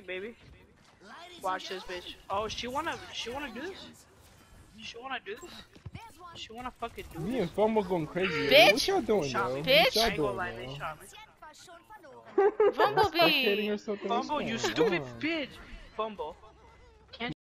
baby. Watch this bitch. Oh, she wanna do this? She wanna do this? She wanna fucking do Me this? and Fumble going crazy. Bitch! What y'all doing, Shot yo? me. Bitch! What I y'all ain't gonna doing, lie, they yo? shot me. Bumblebee! Spectating or something? What's Fumble, you going stupid on? bitch! Fumble. Can't